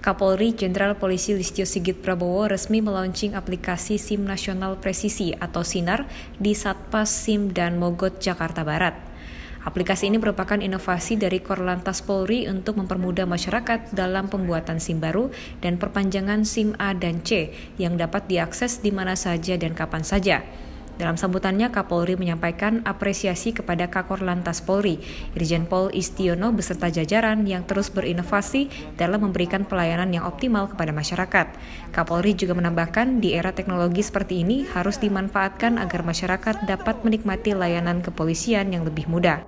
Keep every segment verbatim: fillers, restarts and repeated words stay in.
Kapolri Jenderal Polisi Listio Sigit Prabowo resmi melaunching aplikasi SIM Nasional Presisi atau Sinar di Satpas SIM dan Mogot, Jakarta Barat. Aplikasi ini merupakan inovasi dari Korlantas Polri untuk mempermudah masyarakat dalam pembuatan SIM baru dan perpanjangan SIM A dan C yang dapat diakses di mana saja dan kapan saja. Dalam sambutannya, Kapolri menyampaikan apresiasi kepada Kakor-Lantas Polri, Irjen Pol Istiono beserta jajaran yang terus berinovasi dalam memberikan pelayanan yang optimal kepada masyarakat. Kapolri juga menambahkan, di era teknologi seperti ini harus dimanfaatkan agar masyarakat dapat menikmati layanan kepolisian yang lebih mudah.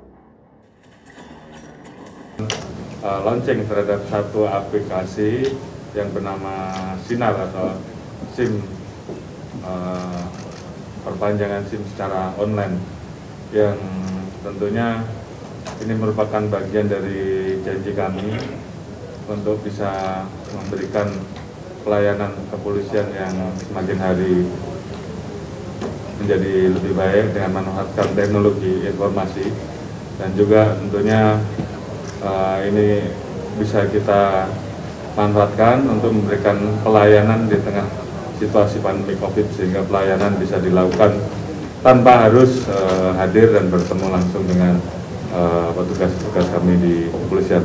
Uh, launching terhadap satu aplikasi yang bernama Sinar atau SIM uh, perpanjangan SIM secara online yang tentunya ini merupakan bagian dari janji kami untuk bisa memberikan pelayanan kepolisian yang semakin hari menjadi lebih baik dengan memanfaatkan teknologi informasi, dan juga tentunya uh, ini bisa kita manfaatkan untuk memberikan pelayanan di tengah situasi pandemi COVID, sehingga pelayanan bisa dilakukan tanpa harus uh, hadir dan bertemu langsung dengan uh, petugas-petugas kami di kepolisian.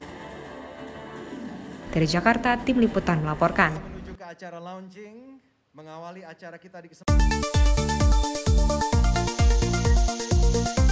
Dari Jakarta, Tim Liputan melaporkan. Menuju ke acara launching, mengawali acara kita di kesempatan